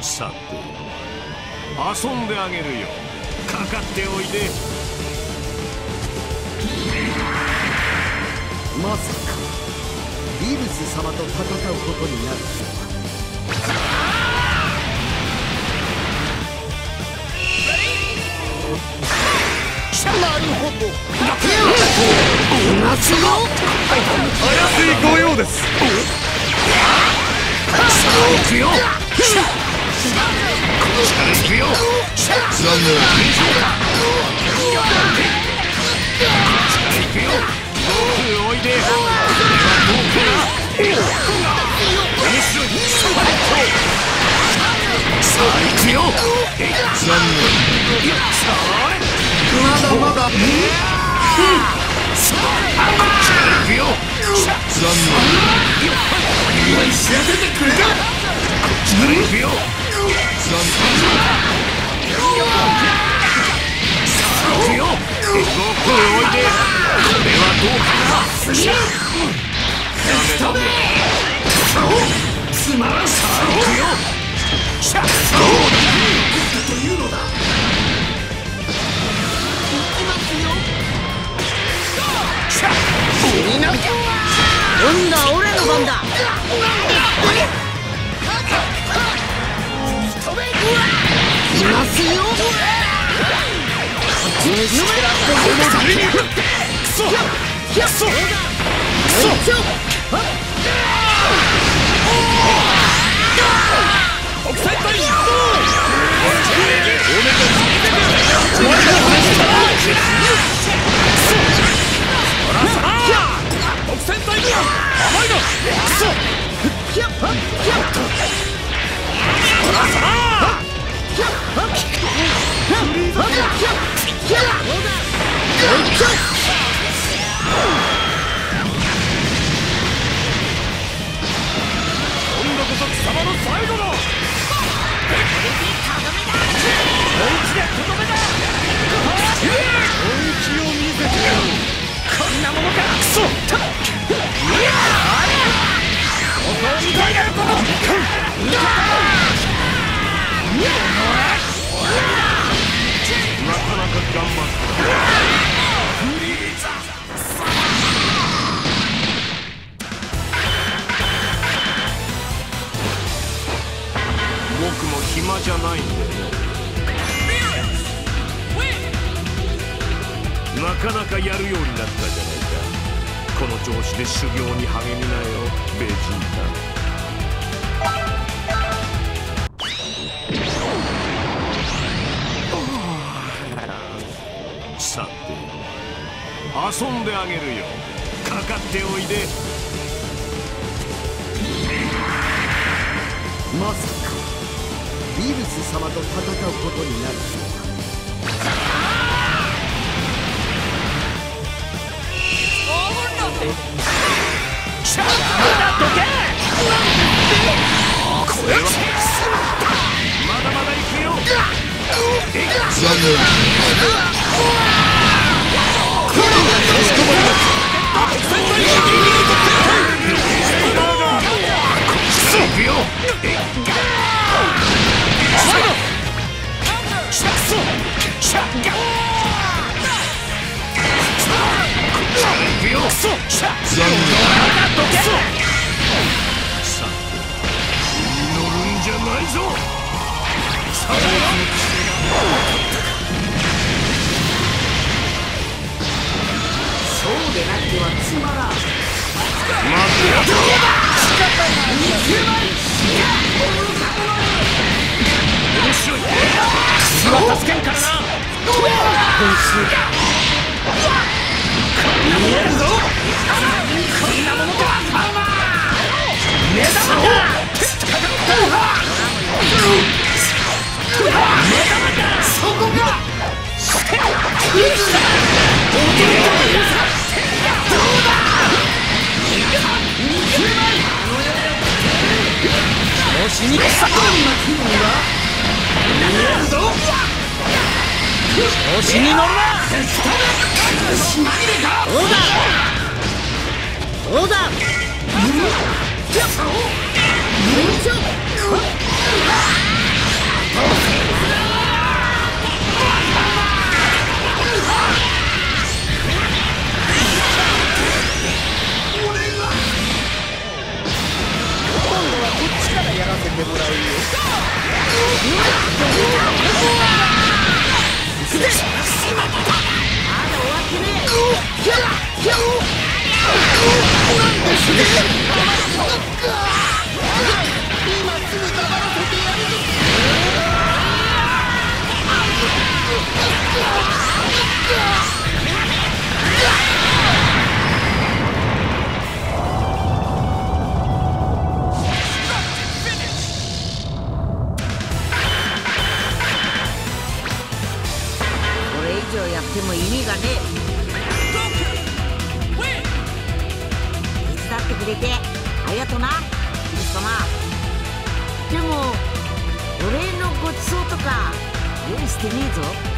さて遊んであげるよ。かかっておいで。 まさかビブス様と戦うことになるとは。なるほど。夏の怪しい御用です。 さあ行くよ。行くよ。 残念。 行くよ。おいで。面白い。さあ行くよ。 残念。 まだまだ。 さあ行くよ。 残念。 知らせてくれた。 行くよ。 残さあ行くよ。おいで。これはどうかな。ダメだ。 つまらんさあ行くよ。 というのだ。 今度は俺の番だ。いますよ。 僕も暇じゃないんでね。なかなかやるようになったじゃないか。この調子で修行に励みなよ、ベジータ。さて遊んであげるよ。かかっておいで。 まさかビブス様と戦うことになるとは。 これはまだまだ行くよ。 残念。 行くよ。 残念。 さあ乗るんじゃないぞ。 そうでなくてはつまらん。 待てよ。面白い。私は助けんからな。見えるぞ。こんなものか。目玉だ。そこが。調子にさ。調子に乗るな。 どうだ。 以上やっても意味がねえ。手伝ってくれてありがとなキリス様。でもお礼のごちそうとか用意してねえぞ。